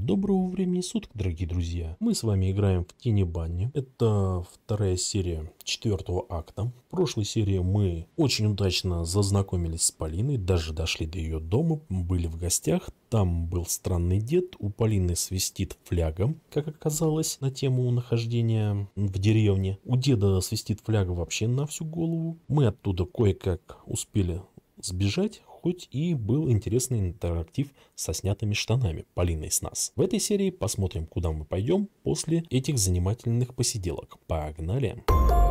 Доброго времени суток, дорогие друзья. Мы с вами играем в Тени Банни. Это вторая серия 4-го акта. В прошлой серии мы очень удачно зазнакомились с Полиной, даже дошли до ее дома, были в гостях. Там был странный дед, у Полины свистит фляга, как оказалось, на тему нахождения в деревне. У деда свистит фляга вообще на всю голову. Мы оттуда кое-как успели сбежать, хоть и был интересный интерактив со снятыми штанами Полиной с нас. В этой серии посмотрим, куда мы пойдем после этих занимательных посиделок. Погнали!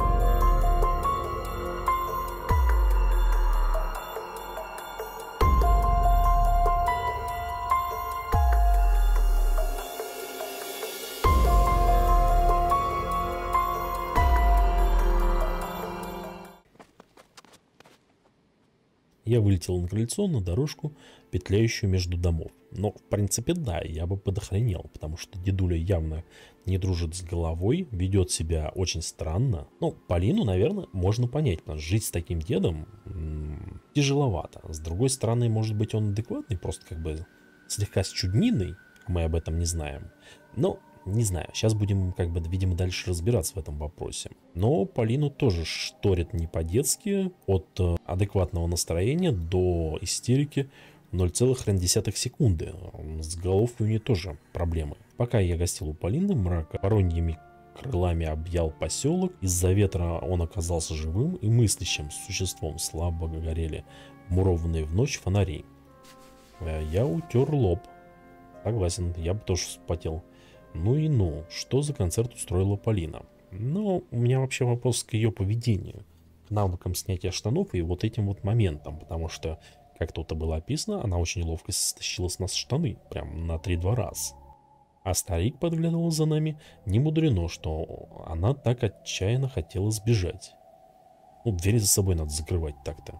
Я вылетел на крыльцо, на дорожку, петляющую между домов. Но, в принципе, да, я бы подохренел, потому что дедуля явно не дружит с головой, ведет себя очень странно. Ну, Полину, наверное, можно понять, потому что жить с таким дедом тяжеловато. С другой стороны, может быть, он адекватный, просто как бы слегка с чудниной, мы об этом не знаем. Но не знаю, сейчас будем, как бы, видимо, дальше разбираться в этом вопросе. Но Полину тоже шторит не по-детски, от адекватного настроения до истерики 0,1 секунды. С головкой у нее тоже проблемы. Пока я гостил у Полины, мрак вороньими крылами объял поселок. Из-за ветра он оказался живым и мыслящим существом. Слабо горели вмурованные в ночь фонари. Я утер лоб. Согласен, я бы тоже вспотел. Ну и ну, что за концерт устроила Полина? Ну, у меня вообще вопрос к ее поведению, к навыкам снятия штанов и вот этим вот моментам, потому что, как тут было описано, она очень ловко стащила с нас штаны, прям на 3-2 раз. А старик подглядывал за нами, не мудрено, что она так отчаянно хотела сбежать. Ну, двери за собой надо закрывать так-то.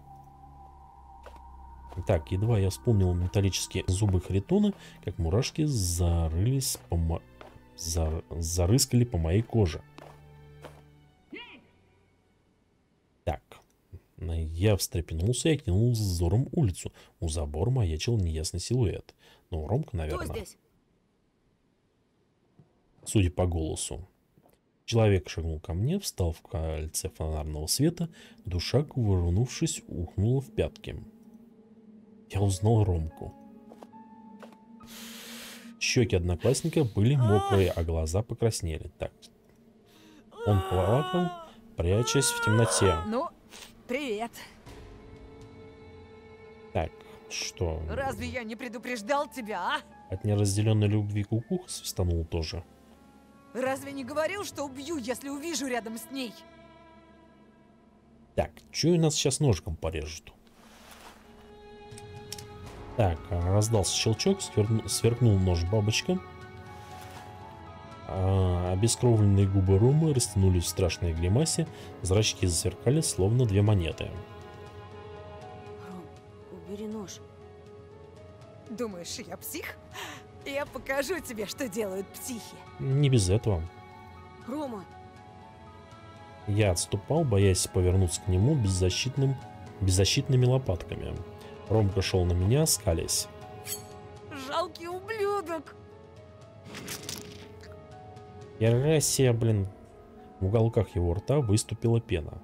Так, едва я вспомнил металлические зубы Харитона, как мурашки зарыскали по моей коже. Так, я встрепенулся и окинул взором улицу. У забора маячил неясный силуэт. Ну, Ромка, наверное. Кто здесь? Судя по голосу. Человек шагнул ко мне, встал в кольце фонарного света, душа, кувырнувшись, ухнула в пятки. Я узнал Ромку. Щеки одноклассника были мокрые, а глаза покраснели. Так, он плакал, прячась в темноте. Ну, привет. Так, что? Разве я не предупреждал тебя, а? От неразделенной любви кукуха свистанул тоже. Разве не говорил, что убью, если увижу рядом с ней? Так, чую, нас сейчас ножиком порежут. Так, раздался щелчок, сверкнул нож бабочка. Обескровленные губы Ромы растянулись в страшной гримасе, зрачки засверкали, словно 2 монеты. Ром, убери нож. Думаешь, я псих? Я покажу тебе, что делают психи. Не без этого. Рома! Я отступал, боясь повернуться к нему беззащитными лопатками. Ромка шел на меня, скалясь. Жалкий ублюдок! Ярасия, блин. В уголках его рта выступила пена.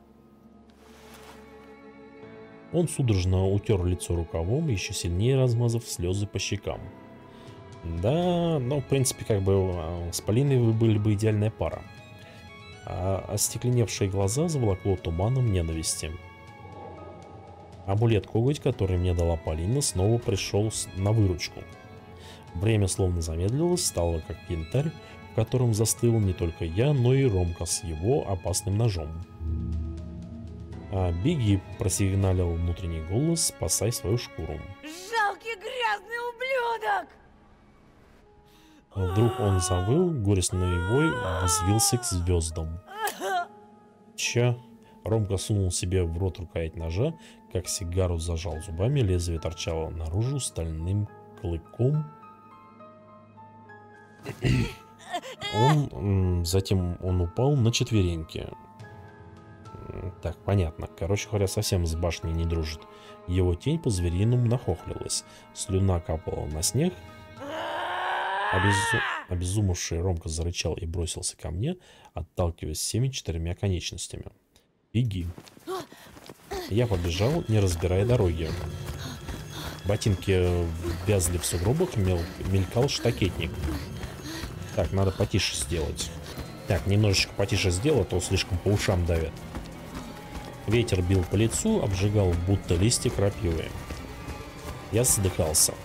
Он судорожно утер лицо рукавом, еще сильнее размазав слезы по щекам. Да, но в принципе, как бы с Полиной вы были бы идеальная пара. А остекленевшие глаза заволокло туманом ненависти. Амулет-коготь, который мне дала Полина, снова пришел на выручку. Время словно замедлилось, стало как янтарь, в котором застыл не только я, но и Ромка с его опасным ножом. «Беги», — просигналил внутренний голос, спасай свою шкуру. Жалкий грязный ублюдок! Вдруг он завыл, горестный вой взвился к звездам. Че? Ромка сунул себе в рот рукоять ножа, как сигару зажал зубами, лезвие торчало наружу стальным клыком. Затем он упал на четвереньки. Так, понятно. Короче говоря, совсем с башней не дружит. Его тень по-звериному нахохлилась. Слюна капала на снег. Обезумевший Ромка зарычал и бросился ко мне, отталкиваясь всеми 4 конечностями. «Беги!» Я побежал, не разбирая дороги. Ботинки вязли в сугробах, мелькал штакетник. Так, надо потише сделать. Так, немножечко потише сделал, а то слишком по ушам давит. Ветер бил по лицу, обжигал, будто листья крапивы. Я задыхался.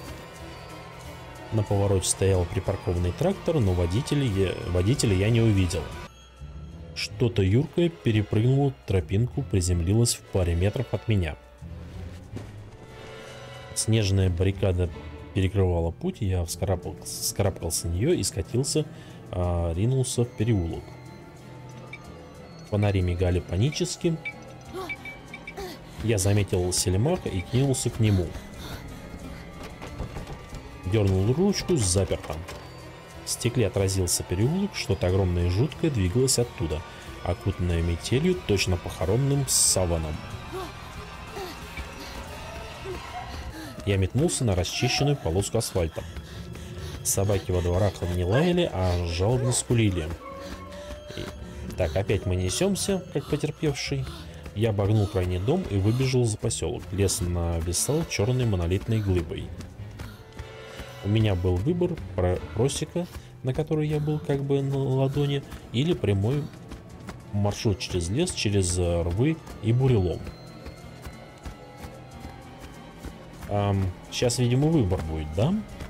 На повороте стоял припаркованный трактор, но водителя я не увидел. Что-то юркое перепрыгнуло тропинку, приземлилось в паре метров от меня. Снежная баррикада перекрывала путь, я вскарабкался на нее и скатился, ринулся в переулок. Фонари мигали панически. Я заметил Селимаха и кинулся к нему. Дернул ручку, заперто. В стекле отразился переулок, что-то огромное и жуткое двигалось оттуда, окутанное метелью, точно похоронным саваном. Я метнулся на расчищенную полоску асфальта. Собаки во дворах не лаяли, а жалобно скулили. Так, опять мы несемся, как потерпевший. Я обогнул крайний дом и выбежал за поселок. Лес нависал черной монолитной глыбой. У меня был выбор: просека, на которой я был как бы на ладони, или прямой маршрут через лес, через рвы и бурелом. Сейчас, видимо, выбор будет, да?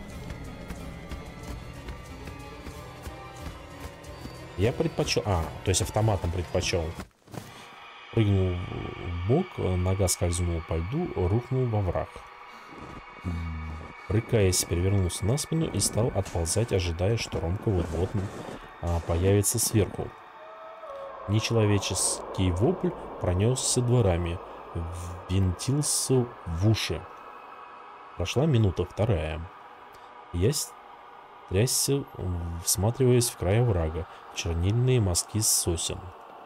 Я предпочел... то есть автоматом предпочел. Прыгнул в бок, нога скользнула по льду, рухнул во враг. Брыкаясь, перевернулся на спину и стал отползать, ожидая, что Ромка вот-вот появится сверху. Нечеловеческий вопль пронесся дворами, ввинтился в уши. Прошла минута, вторая. Я трясся, всматриваясь в край оврага, в чернильные мазки сосен.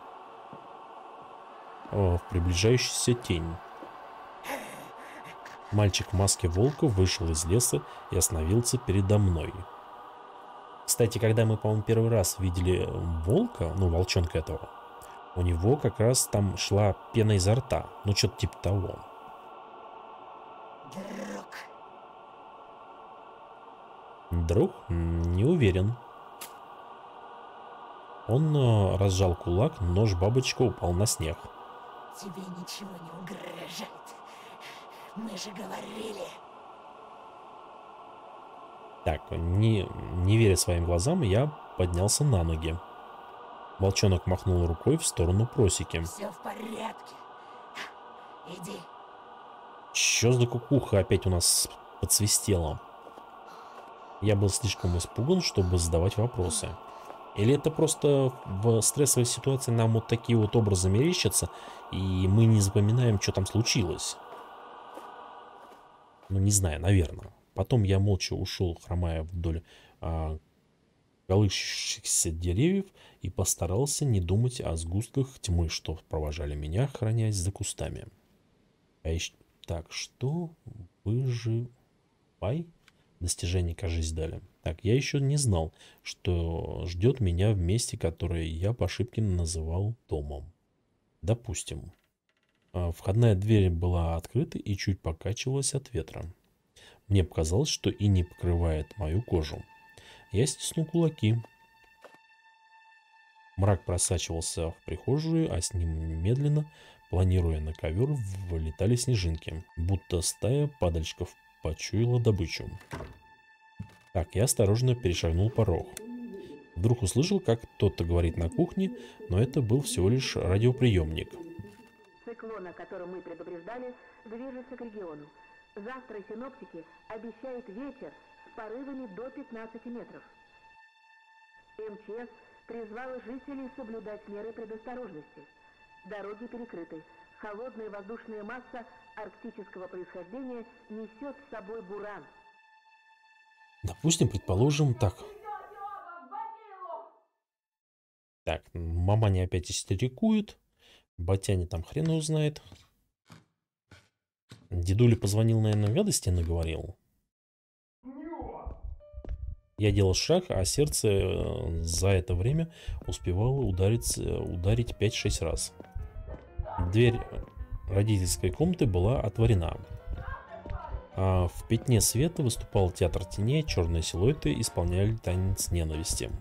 В приближающуюся тень. Мальчик в маске волка вышел из леса и остановился передо мной. Кстати, когда мы, по-моему, первый раз видели волка, ну, волчонка этого, у него как раз там шла пена изо рта. Ну, что-то типа того. Друг? Не уверен. Он разжал кулак, нож-бабочка упал на снег. Тебе ничего не угрожает. Мы же говорили. Так, не веря своим глазам, я поднялся на ноги. Волчонок махнул рукой в сторону просеки. Все в порядке. Иди. Чё за кукуха опять у нас подсвистела? Я был слишком испуган, чтобы задавать вопросы. Или это просто в стрессовой ситуации нам вот такие вот образы мерещатся, и мы не запоминаем, что там случилось? Ну, не знаю, наверное. Потом я молча ушел, хромая вдоль колышущихся деревьев, и постарался не думать о сгустках тьмы, что провожали меня, хранясь за кустами. Так, что? Выживай? Достижение, кажется, дали. Так, я еще не знал, что ждет меня в месте, которое я по ошибке называл домом. Допустим. Входная дверь была открыта и чуть покачивалась от ветра. Мне показалось, что иней покрывает мою кожу. Я стиснул кулаки. Мрак просачивался в прихожую, а с ним медленно, планируя на ковер, вылетали снежинки, будто стая падальщиков почуяла добычу. Так, я осторожно перешагнул порог. Вдруг услышал, как кто-то говорит на кухне, но это был всего лишь радиоприемник. Циклон, о котором мы предупреждали, движется к региону. Завтра синоптики обещают ветер с порывами до 15 метров. МЧС призвала жителей соблюдать меры предосторожности. Дороги перекрыты. Холодная воздушная масса арктического происхождения несет с собой буран. Допустим, предположим, так. Так, маманя опять истерикует. Батяня там хрен узнает. Дедуля позвонил, наверное, гадости наговорил. Я делал шаг, а сердце за это время успевало ударить 5-6 раз. Дверь родительской комнаты была отворена. А в пятне света выступал театр теней, черные силуэты исполняли танец ненависти.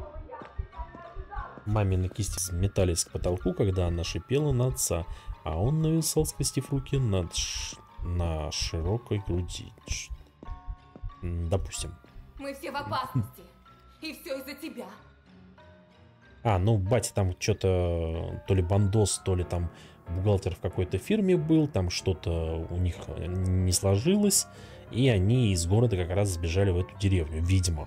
Мамины кисти взметались к потолку, когда она шипела на отца, а он нависал, скрестив руки на широкой груди. Допустим. Мы все в опасности. И все из-за тебя. Ну батя там что-то, то ли бандос, то ли там бухгалтер в какой-то фирме был, там что-то у них не сложилось, и они из города как раз сбежали в эту деревню, видимо.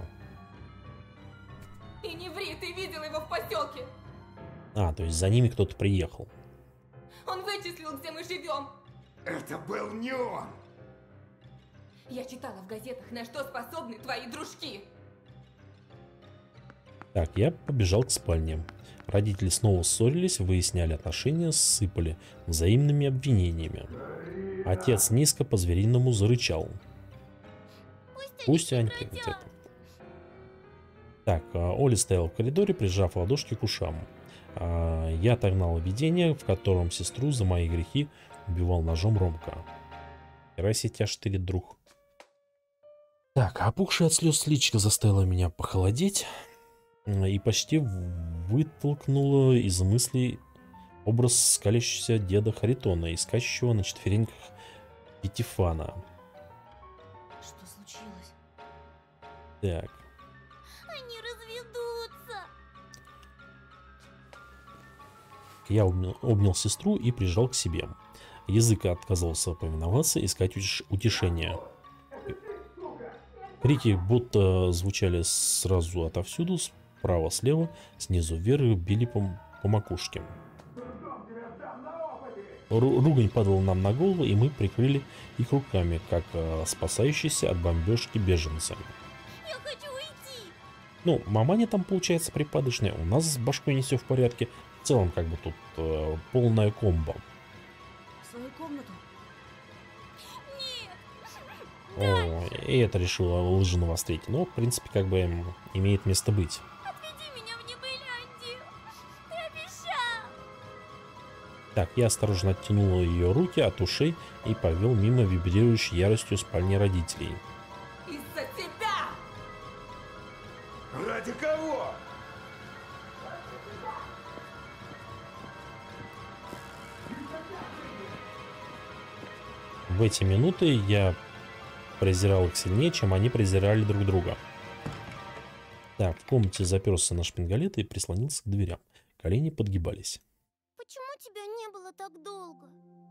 И не ври, ты видел его в поселке. То есть за ними кто-то приехал. Он вычислил, где мы живем. Это был не он. Я читала в газетах, на что способны твои дружки. Так, я побежал к спальне. Родители снова ссорились, выясняли отношения, сыпали взаимными обвинениями. Отец низко по-звериному зарычал. Пусть они прекратят. Так, Оля стояла в коридоре, прижав ладошки к ушам. Я отогнал видение, в котором сестру за мои грехи убивал ножом Ромка. Раси тебя штырит, друг. Так, опухшая от слез личико заставила меня похолодеть и почти вытолкнула из мыслей образ скалящегося деда Харитона, искащего на четвереньках Петифана. Что случилось? Так. Они разведутся. Я обнял сестру и прижал к себе. Язык отказывался повиноваться, искать утешения. Крики будто звучали сразу отовсюду, справа, слева, снизу вверх, били по макушке. Ругань падала нам на голову, и мы прикрыли их руками, как спасающиеся от бомбежки беженцы. Я хочу уйти. Маманя там получается припадочная, у нас с башкой не все в порядке. В целом, как бы тут полная комбо. В свою комнату. И это решила лыжи навострить. Но, в принципе, как бы имеет место быть. Отведи меня в Небыляндию. Ты обещал. Так, я осторожно оттянул ее руки от ушей и повел мимо вибрирующей яростью спальни родителей. Из-за тебя! Ради кого? В эти минуты я презирал их сильнее, чем они презирали друг друга. Так, в комнате заперся на шпингалет и прислонился к дверям. Колени подгибались. Почему тебя не было так долго?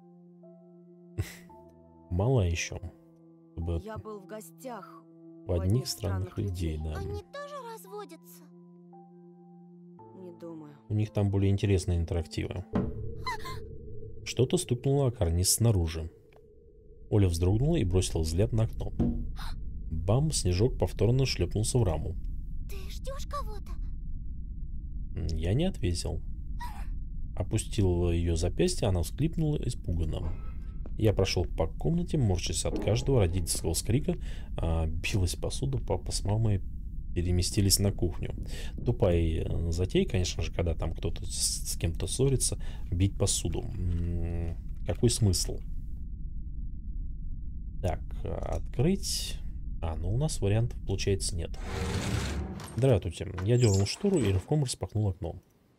Мало еще. Чтобы Я был в гостях у одних странных людей, да. Они тоже разводятся? Не думаю. У них там более интересные интерактивы. Что-то стукнуло о карниз снаружи. Оля вздрогнула и бросила взгляд на окно. Бам, снежок повторно шлепнулся в раму. Ты ждешь кого-то? Я не ответил. Опустил ее запястье, она всклипнула испуганно. Я прошел по комнате, морщась от каждого родительского скрика. Билась посуда, папа с мамой переместились на кухню. Тупая затея, конечно же, когда там кто-то с кем-то ссорится, бить посуду. Какой смысл? Так, открыть. У нас вариантов, получается, нет. Здравствуйте. Я дернул штору и рывком распахнул окно.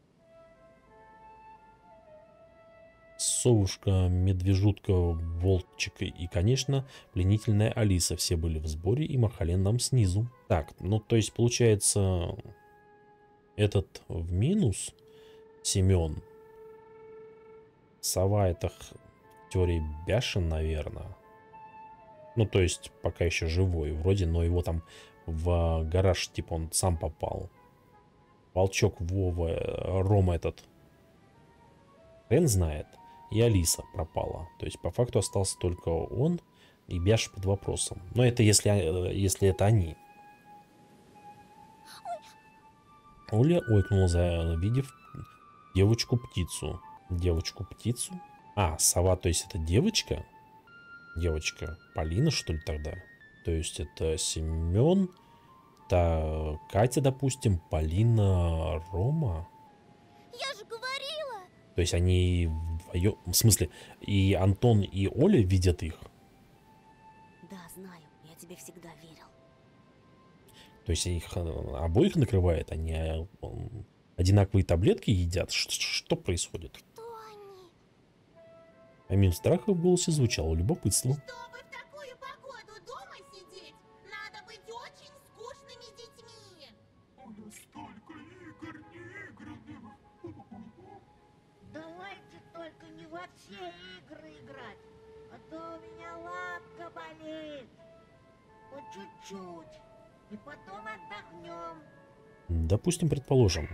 Совушка, медвежутка, волчик и, конечно, пленительная Алиса. Все были в сборе и махали нам снизу. Так, то есть, получается, этот в минус Семен. Сова это в теории Бяшин, наверное. То есть, пока еще живой вроде, но его там в гараж, типа, он сам попал. Волчок, Вова, Рома этот, хрен знает. И Алиса пропала. То есть, по факту остался только он и Бяш под вопросом. Но это если это они. Оля ойкнула, завидев девочку-птицу. Девочку-птицу? Сова, то есть это девочка? Девочка Полина, что ли, тогда? То есть это Семен, Это Катя, допустим, Полина, Рома. Я же говорила. То есть они вдвоем... В смысле, и Антон, и Оля видят их. Да, знаю. Я тебе всегда верил. То есть их обоих накрывает, они одинаковые таблетки едят. Что происходит? Кто они? Помимо страха в голосе звучало любопытство. Чтобы в такую погоду дома сидеть, надо быть очень скучными детьми. У нас столько игр неигранных. Давайте только не во все игры играть, а то у меня лапка болит. Вот чуть-чуть, и потом отдохнем. Допустим, предположим.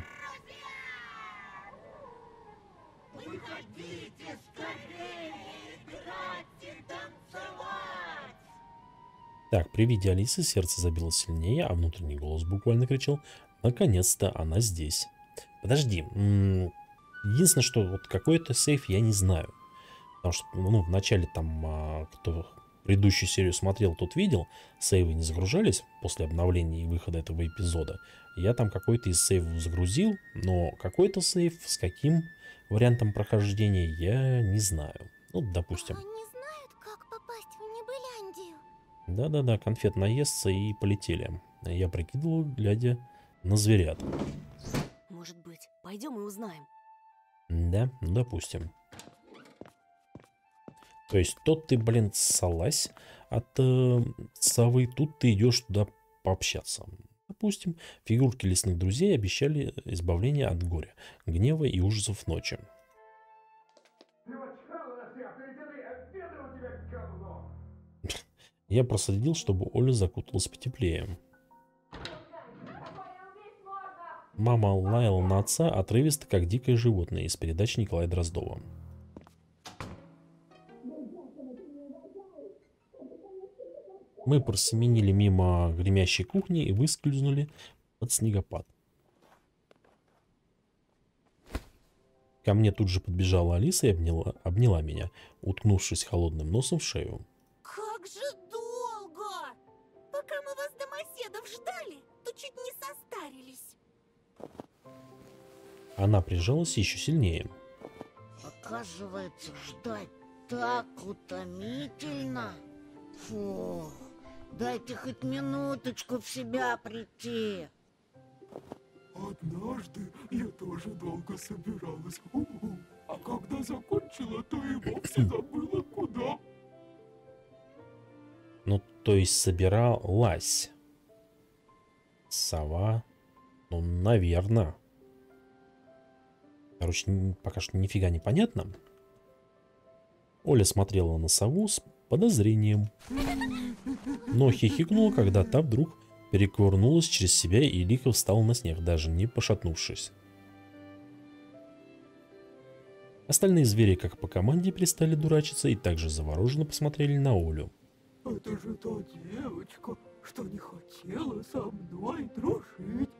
Выходите скорее играть и танцевать! Так, при виде Алисы сердце забилось сильнее, а внутренний голос буквально кричал: наконец-то она здесь. Подожди. Единственное, что вот какой-то сейф я не знаю. Потому что, ну, в начале там, кто предыдущую серию смотрел, тот видел, сейвы не загружались после обновления и выхода этого эпизода. Я там какой-то из сейвов загрузил, но какой-то сейф с каким вариантом прохождения я не знаю. Ну, допустим. Они знают, как попасть в Небыляндию. Да-да-да, конфет наестся и полетели. Я прикидывал, глядя на зверят. Может быть, пойдем и узнаем. Да, ну допустим. То есть тот ты, блин, ссалась от совы, тут ты идешь туда пообщаться. Допустим, фигурки лесных друзей обещали избавление от горя, гнева и ужасов ночи. Я проследил, чтобы Оля закуталась потеплее. Мама лаяла на отца отрывисто, как дикое животное, из передачи Николая Дроздова. Мы просеменили мимо гремящей кухни и выскользнули под снегопад. Ко мне тут же подбежала Алиса и обняла меня, уткнувшись холодным носом в шею. Как же долго! Пока мы вас, домоседов, ждали, то чуть не состарились. Она прижалась еще сильнее. Оказывается, ждать так утомительно. Фу, дайте хоть минуточку в себя прийти. Однажды я тоже долго собиралась. А когда закончила, то и вовсе забыла, куда. Ну, то есть собиралась. Сова. Ну, наверное. Короче, пока что нифига не понятно. Оля смотрела на сову с подозрением. Но хихикнула, когда та вдруг перекувырнулась через себя и лихо встала на снег, даже не пошатнувшись. Остальные звери, как по команде, перестали дурачиться и также завороженно посмотрели на Олю. Это же та девочка, что не хотела со мной дружить.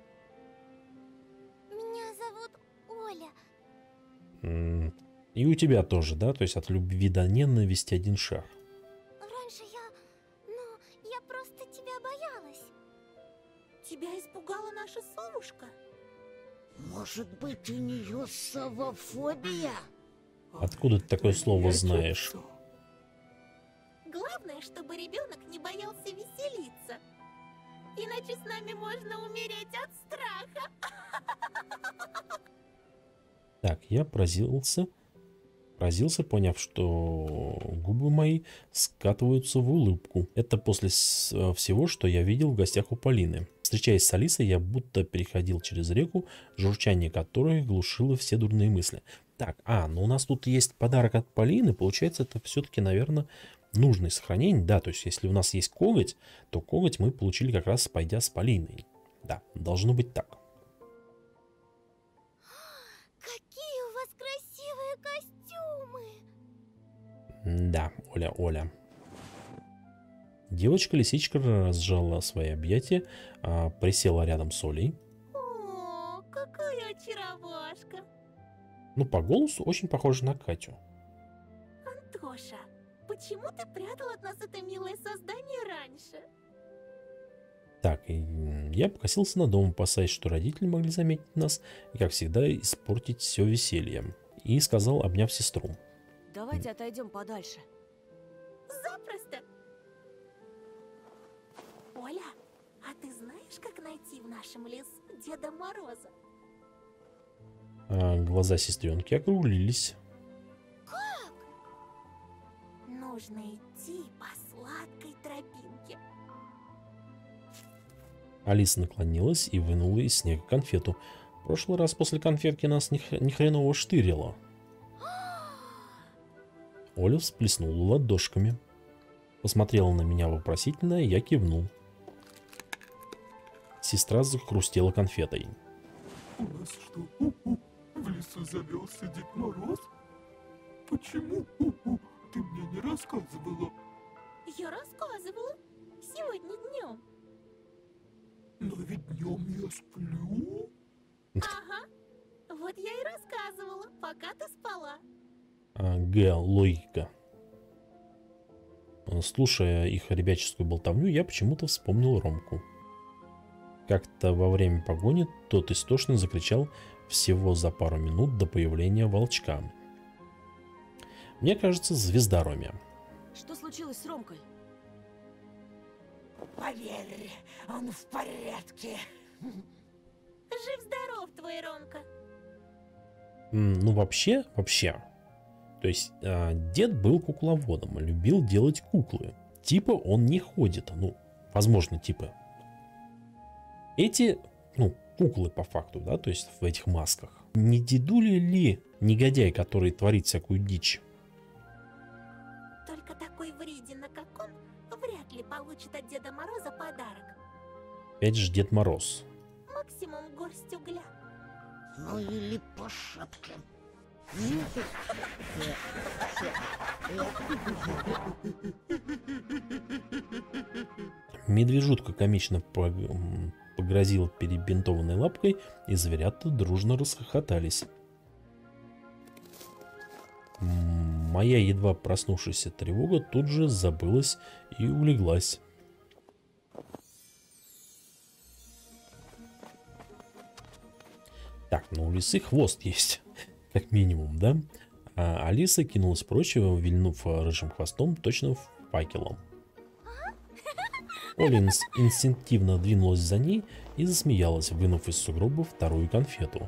Меня зовут Оля. И у тебя тоже, да? То есть от любви до ненависти один шаг. Раньше я просто тебя боялась. Тебя испугала наша совушка? Может быть, у нее совофобия? Откуда ты такое слово знаешь? Главное, чтобы ребенок не боялся веселиться. Иначе с нами можно умереть от страха. Так, я поразился, поняв, что губы мои скатываются в улыбку. Это после всего, что я видел в гостях у Полины. Встречаясь с Алисой, я будто переходил через реку, журчание которой глушило все дурные мысли. Так, ну у нас тут есть подарок от Полины. Получается, это все-таки, наверное, нужное сохранение. Да, то есть, если у нас есть коготь, то коготь мы получили как раз, пойдя с Полиной. Да, должно быть так. Какие у вас красивые костюмы! Да, Оля. Девочка-лисичка разжала свои объятия, присела рядом с Олей. О, какая очаровашка! Ну, по голосу очень похожа на Катю. Антоша, почему ты прятал от нас это милое создание раньше? Так, и я покосился на дом, опасаясь, что родители могли заметить нас и, как всегда, испортить все веселье. И сказал, обняв сестру. Давайте отойдем подальше. Запросто. Оля, а ты знаешь, как найти в нашем лесу Деда Мороза? Глаза сестренки округлились. Нужно идти по сладкой тропинке. Алиса наклонилась и вынула из снега конфету. В прошлый раз после конфетки нас ни хреново штырило. Оля всплеснула ладошками. Посмотрела на меня вопросительно, и я кивнул. Сестра захрустела конфетой. У нас что, в лесу завелся Дед Мороз? Почему? Ты мне не рассказывала. Я рассказывала. Сегодня днем. Но ведь днем я сплю. Ага. Вот я и рассказывала, пока ты спала. Логика. Слушая их ребяческую болтовню, я почему-то вспомнил Ромку. Как-то во время погони тот истошно закричал всего за пару минут до появления волчка. Мне кажется, звезда Роме. Что случилось с Ромкой? Поверь, он в порядке. Жив-здоров твой Ромка. Ну, вообще. То есть, дед был кукловодом, любил делать куклы. Типа он не ходит. Ну, возможно, типа. Эти, куклы по факту, да, то есть в этих масках. Не дедуля ли негодяй, который творит всякую дичь? Только такой вредина, как он, вряд ли получит от Деда Мороза подарок. Опять же Дед Мороз. Максимум горсть угля. Ну или по шапке. Медвежутка комично погрозил перебинтованной лапкой, и зверята дружно расхохотались. Моя едва проснувшаяся тревога тут же забылась и улеглась. Так, у лисы хвост есть, как минимум, да? А Алиса кинулась прочь, вильнув рыжим хвостом точно в факелом. Оля инстинктивно двинулась за ней и засмеялась, вынув из сугроба вторую конфету.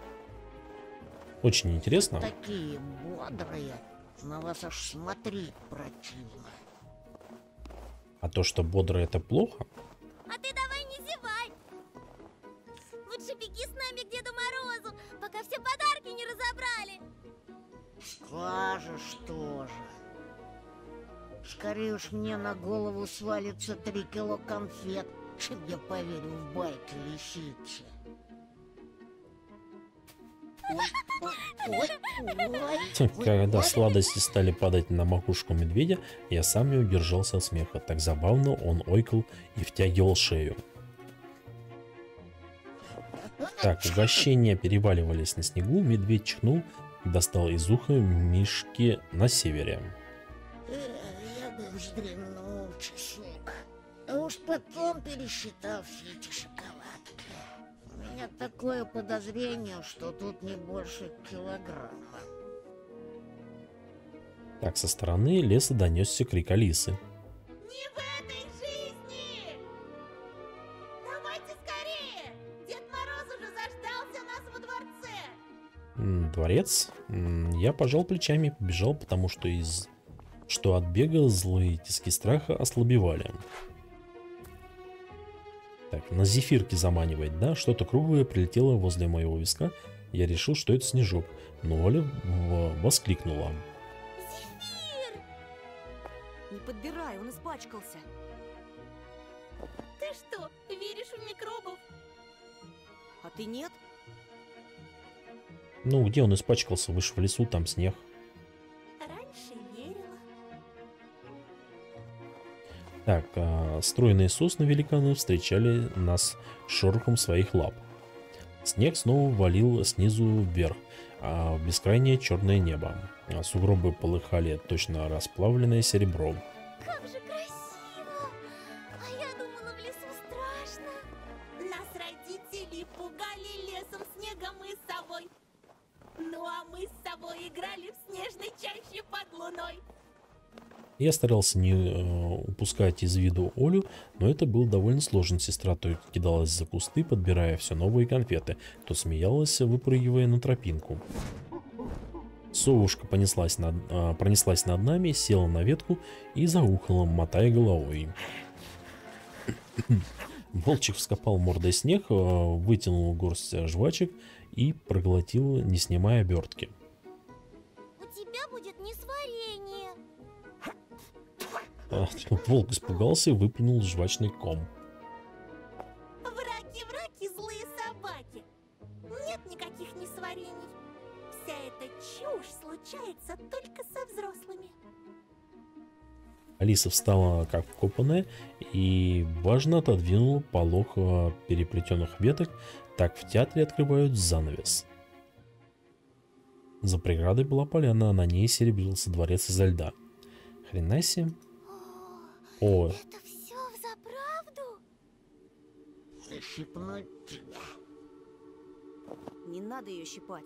Очень интересно. Такие бодрые, на вас аж смотреть противно. А то, что бодро, это плохо? А ты давай не зевай. Лучше беги с нами к Деду Морозу, пока все подарки не разобрали. Скажешь тоже. Скорее уж мне на голову свалится 3 кило конфет, чем я поверю в байки лисицы. Когда сладости стали падать на макушку медведя, я сам не удержался от смеха. Так забавно он ойкал и втягивал шею. Так, угощения переваливались на снегу, медведь чихнул и достал из уха мишки на севере. Я бы вздремнул часок, а уж потом пересчитал все эти шоколадки. У меня такое подозрение, что тут не больше килограмма. Так, со стороны леса донесся крик Алисы. Не в этой жизни! Давайте скорее! Дед Мороз уже заждался нас во дворце! Дворец? Я пожал плечами и побежал, потому что от бега злые тиски страха ослабевали. Так, на зефирке заманивает, да? Что-то круглое прилетело возле моего виска. Я решил, что это снежок. Но Оля воскликнула. Зефир! Не подбирай, он испачкался. Ты что, веришь в микробов? А ты нет? Ну, где он испачкался? Вы ж в лесу, там снег. Раньше верила. Так, стройные сосны великаны встречали нас шорохом своих лап. Снег снова валил снизу вверх, в бескрайнее черное небо. Сугробы полыхали точно расплавленное серебро. Как же красиво! А я думала, в лесу снегом и совой. Ну а мы с собой играли в снежной чаще под луной. Я старался не упускать из виду Олю, но это было довольно сложно. Сестра то кидалась за кусты, подбирая все новые конфеты, то смеялась, выпрыгивая на тропинку. Совушка пронеслась над нами, села на ветку и заухала, мотая головой. Волчик вскопал мордой снег, вытянул горсть жвачек и проглотил, не снимая обертки. У тебя будет несварение. Волк испугался и выплюнул жвачный ком. Враки, злые собаки. Нет никаких несварений. Вся эта чушь случается только со взрослыми. Алиса встала как вкопанная и важно отодвинула полог переплетенных веток. Так в театре открывают занавес. За преградой была поляна, а на ней серебрился дворец изо льда. Хрена себе. О, Это все взаправду? Защипнуть тебя. Не надо ее щипать.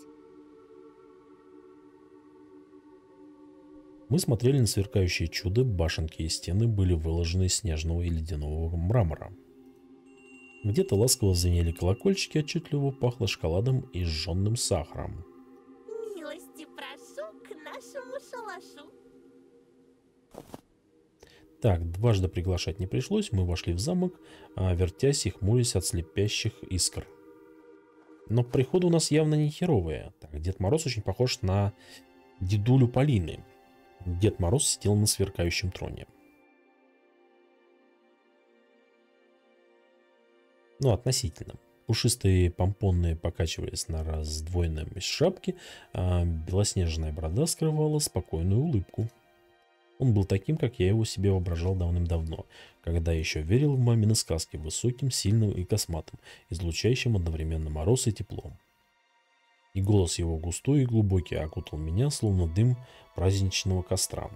мы смотрели на сверкающие чудо, башенки и стены были выложены из снежного и ледяного мрамора. Где-то ласково звенели колокольчики, отчетливо пахло шоколадом и сжженным сахаром. Милости прошу к нашему шалашу. Так, дважды приглашать не пришлось, мы вошли в замок, вертясь и хмурясь от слепящих искр. Но приходы у нас явно не херовые. Так, Дед Мороз очень похож на дедулю Полины. Дед Мороз сидел на сверкающем троне. Ну, относительно. Пушистые помпоны покачивались на раздвоенной шапке, а белоснежная борода скрывала спокойную улыбку. Он был таким, как я его себе воображал давным-давно, когда еще верил в мамины сказки, высоким, сильным и косматым, излучающим одновременно мороз и тепло. И голос его густой и глубокий окутал меня, словно дым праздничного костра.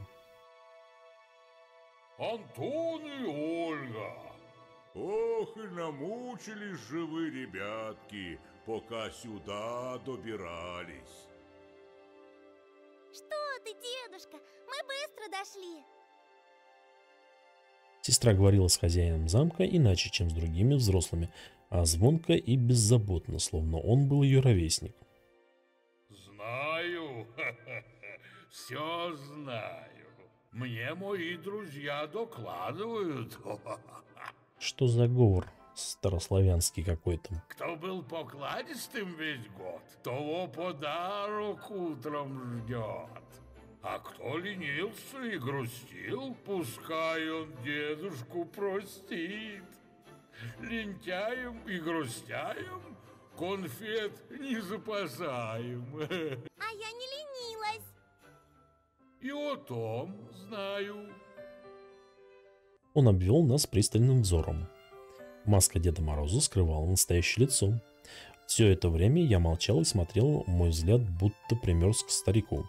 Антон и Ольга! Ох, и намучились же вы, ребятки, пока сюда добирались. Что ты, дедушка? Мы быстро дошли. Сестра говорила с хозяином замка иначе, чем с другими взрослыми, а звонко и беззаботно, словно он был ее ровесник. Знаю, все знаю. Мне мои друзья докладывают. Что за говор старославянский какой-то? Кто был покладистым весь год, того подарок утром ждет. А кто ленился и грустил, пускай он дедушку простит. Лентяем и грустяем конфет не запасаем. А я не ленилась. И о том знаю. Он обвел нас пристальным взором. Маска Деда Мороза скрывала настоящее лицо. Все это время я молчал и смотрел, мой взгляд будто примерз к старику.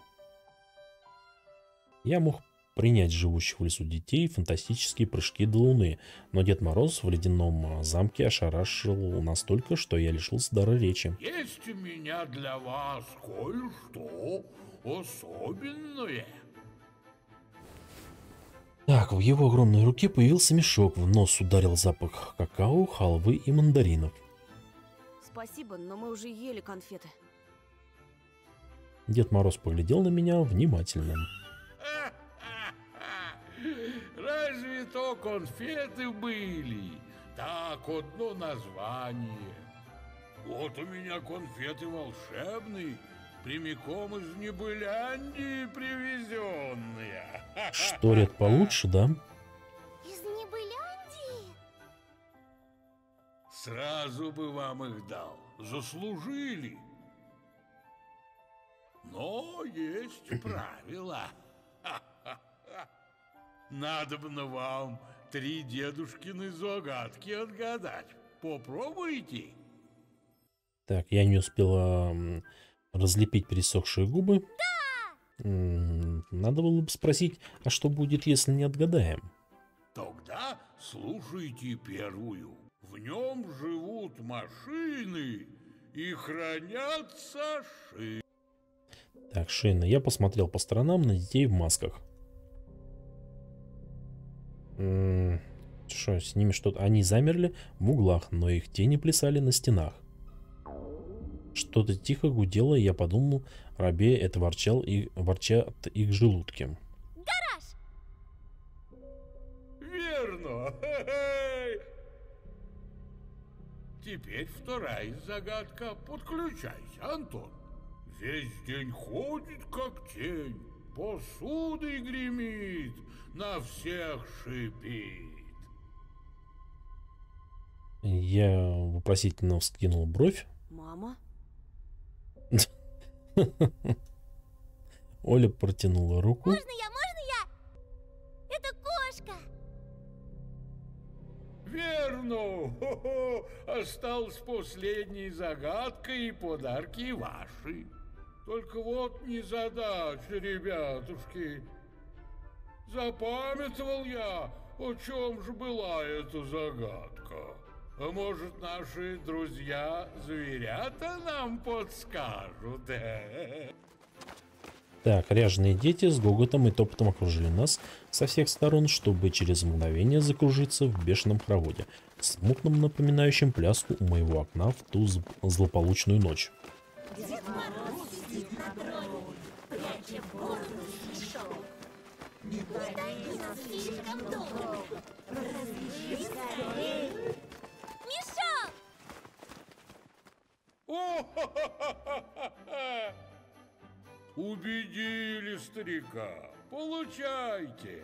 Я мог принять живущих в лесу детей фантастические прыжки до Луны, но Дед Мороз в ледяном замке ошарашил настолько, что я лишился дара речи. Есть у меня для вас кое-что особенное. Так, в его огромной руке появился мешок, в нос ударил запах какао, халвы и мандаринов. Спасибо, но мы уже ели конфеты. Дед Мороз поглядел на меня внимательно. Разве то конфеты были? Так, одно название. Вот у меня конфеты волшебные, прямиком из Небыляндии привезенные. Что, ряд получше, да? Из Небыляндии? Сразу бы вам их дал, заслужили. Но есть правила. Надобно вам 3 дедушкины загадки отгадать. Попробуйте. Так, я не успела разлепить пересохшие губы. Да! Надо было бы спросить, а что будет, если не отгадаем? Тогда слушайте первую. В нем живут машины и хранятся шины. Так, шины. Я посмотрел по сторонам на детей в масках. Что, с ними что-то... Они замерли в углах, но их тени плясали на стенах. Что-то тихо гудело, и я подумал, рабе это ворчат их желудки. Гараж! Верно. Теперь вторая загадка. Подключайся, Антон. Весь день ходит, как тень, посудой гремит, на всех шипит. Я вопросительно вскинул бровь. Мама? Оля протянула руку. Можно я? Это кошка! Верно. Хо-хо. Осталась последняя загадка, и подарки ваши. Только вот незадача, ребятушки. Запамятовал я, о чем же была эта загадка. А может, наши друзья-зверята нам подскажут? Так, ряженые дети с гоготом и топотом окружили нас со всех сторон, чтобы через мгновение закружиться в бешеном хороводе, смутном напоминающем пляску у моего окна в ту злополучную ночь. Дед Мороз сидит на троне, пряча бороду и шелк. Не томи нас слишком долго, развяжи скорей. Мешок! О-ха-ха-ха-ха-ха! Убедили старика. Получайте.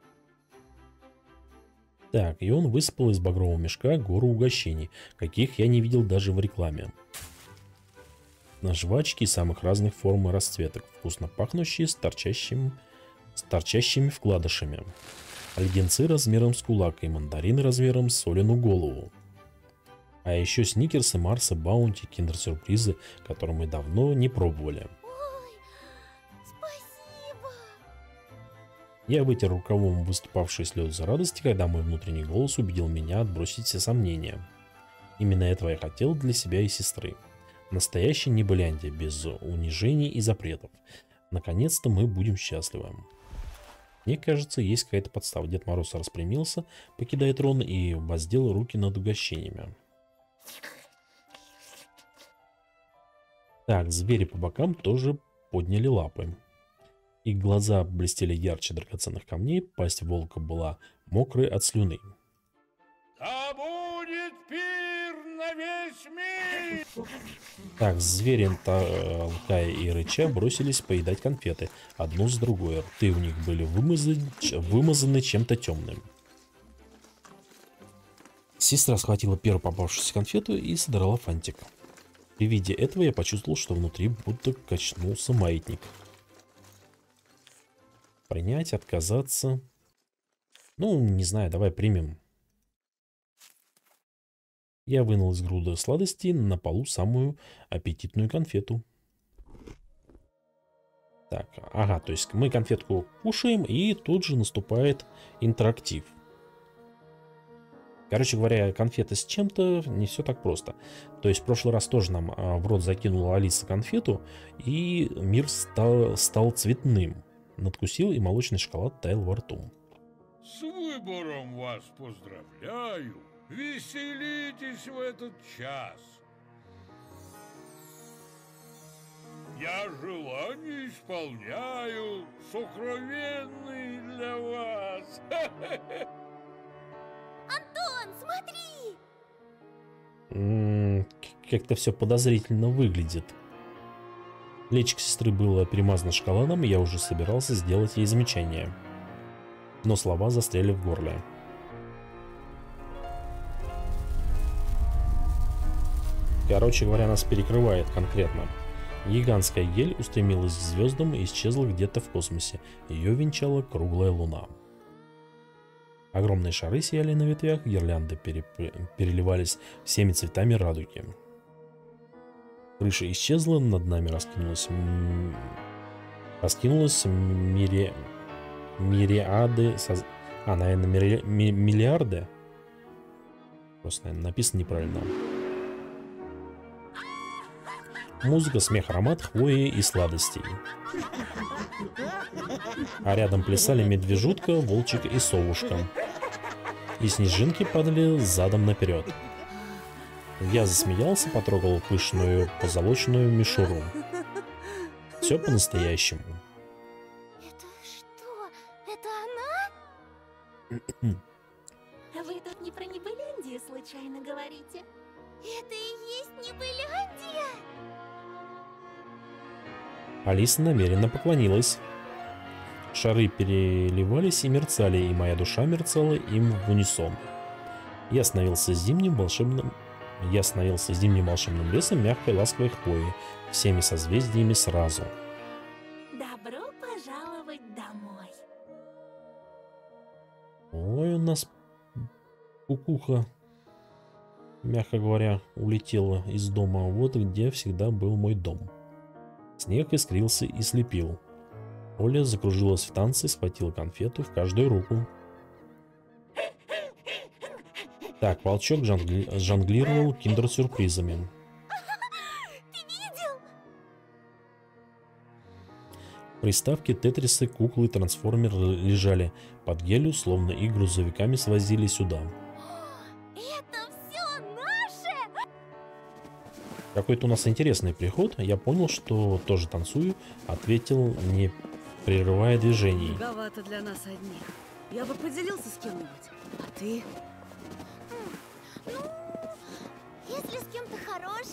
Так, и он высыпал из багрового мешка гору угощений, каких я не видел даже в рекламе. На жвачки самых разных форм и расцветок, вкусно пахнущие с торчащими вкладышами. Леденцы размером с кулак и мандарины размером с Олину голову. А еще сникерсы, Марсы, Баунти, киндер-сюрпризы, которые мы давно не пробовали. Ой, спасибо! Я вытер рукавом выступавшие слезы радости, когда мой внутренний голос убедил меня отбросить все сомнения. Именно этого я хотел для себя и сестры. Настоящая небыляндия, без унижений и запретов. Наконец-то мы будем счастливы. Мне кажется, есть какая-то подстава. Дед Мороз распрямился, покидая трон, и воздел руки над угощениями. Так, звери по бокам тоже подняли лапы. Их глаза блестели ярче драгоценных камней, пасть волка была мокрой от слюны. Да будет пир на весь мир! Так, звери, толкая и рыча, бросились поедать конфеты, одну с другой. Рты у них были вымазаны чем-то темным. Сестра схватила первую попавшуюся конфету и содрала фантик. При виде этого я почувствовал, что внутри будто качнулся маятник. Принять, отказаться. Ну, не знаю, давай примем. Я вынул из груды сладостей на полу самую аппетитную конфету. Так, ага, то есть мы конфетку кушаем, и тут же наступает интерактив. Короче говоря, конфеты с чем-то не все так просто. То есть в прошлый раз тоже нам в рот закинула Алиса конфету, и мир стал цветным. Надкусил, и молочный шоколад таял во рту. С выбором вас поздравляю. Веселитесь в этот час. Я желания исполняю, сокровенные для вас. Антон, смотри! Как-то все подозрительно выглядит. Личико сестры было перемазано шоколадом, и я уже собирался сделать ей замечание. Но слова застряли в горле. Короче говоря, нас перекрывает конкретно. Гигантская ель устремилась к звездам и исчезла где-то в космосе. Ее венчала круглая луна. Огромные шары сияли на ветвях, гирлянды переливались всеми цветами радуги. Крыша исчезла, над нами раскинулась мириады... наверное, миллиарды? Просто, наверное, написано неправильно. Музыка, смех, аромат хвои и сладостей. А рядом плясали медвежутка, волчик и совушка. И снежинки падали задом наперед. Я засмеялся, потрогал пышную позолоченную мишуру. Все по-настоящему. Это что? Это она? Вы тут не про Небылендию случайно говорите? Это и есть Небыляндия? Алиса намеренно поклонилась. Шары переливались и мерцали, и моя душа мерцала им в унисон. Я становился зимним волшебным лесом мягкой ласковой хвои, всеми созвездиями сразу. Добро пожаловать домой. Ой, у нас кукуха, мягко говоря, улетела из дома, вот где всегда был мой дом. Снег искрился и слепил. Оля закружилась в танце, схватила конфету в каждую руку. Так, волчок жонглировал киндер-сюрпризами. Ты видел? Приставки, тетрисы, куклы, трансформеры лежали под гелью, словно их грузовиками свозили сюда. Это все наше? Какой-то у нас интересный приход. Я понял, что тоже танцую, ответил, не прерывая движений. Многовато для нас одних. Я бы поделился с кем-нибудь. А ты? Ну, если с кем-то хорош.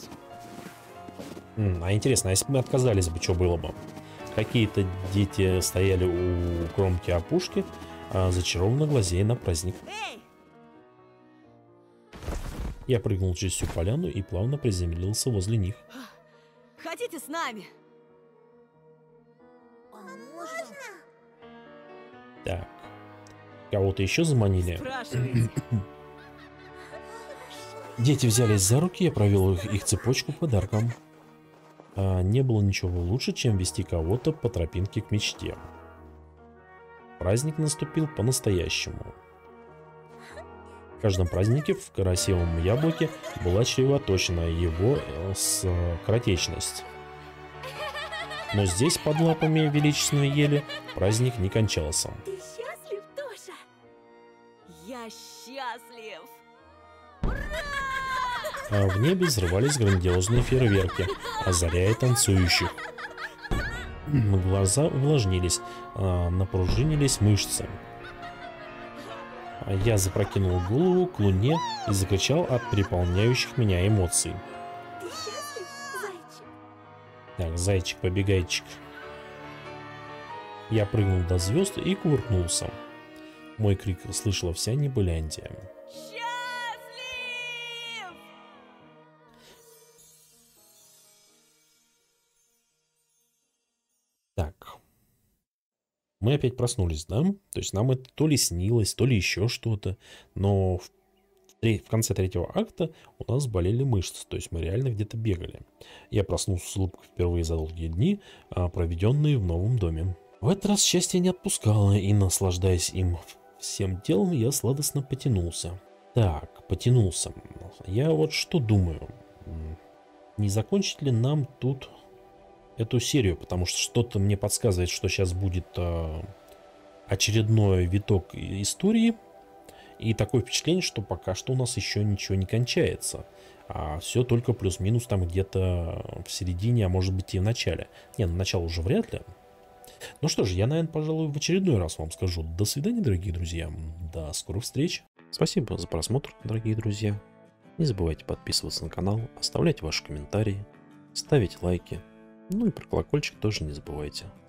А интересно, а если бы мы отказались бы, что было бы? Какие-то дети стояли у кромки опушки, зачарованно глазея на праздник. Эй! Я прыгнул через всю поляну и плавно приземлился возле них. Хотите с нами? Так. Кого-то еще заманили? Спрашивайте. Дети взялись за руки, я провел их цепочку подарком. Не было ничего лучше, чем вести кого-то по тропинке к мечте. Праздник наступил по-настоящему. В каждом празднике в красивом яблоке была чревоточена его скоротечность. Но здесь, под лапами величественной ели, праздник не кончался. Ты счастлив, Тоша? Я счастлив! А в небе взрывались грандиозные фейерверки, озаряя танцующих. Глаза увлажнились, напружинились мышцы. Я запрокинул голову к луне и закричал от переполняющих меня эмоций. Ты счастлив, зайчик? Так, зайчик-побегайчик. Я прыгнул до звезд и кувыркнулся. Мой крик слышала вся Небыляндия. Счастлив! Так. Мы опять проснулись, да? То есть нам это то ли снилось, то ли еще что-то. Но в конце третьего акта у нас болели мышцы. То есть мы реально где-то бегали. Я проснулся с улыбкой впервые за долгие дни, проведенные в новом доме. В этот раз счастье не отпускало, и, наслаждаясь им всем телом, я сладостно потянулся. Так, потянулся. Я вот что думаю. Не закончить ли нам тут эту серию, потому что что-то мне подсказывает, что сейчас будет очередной виток истории, и такое впечатление, что пока что у нас еще ничего не кончается, а все только плюс-минус там где-то в середине, а может быть и в начале. Не, на начало уже вряд ли. Ну что ж, я, наверное, пожалуй, в очередной раз вам скажу до свидания, дорогие друзья, до скорых встреч. Спасибо за просмотр, дорогие друзья. Не забывайте подписываться на канал, оставлять ваши комментарии, ставить лайки. Ну и про колокольчик тоже не забывайте.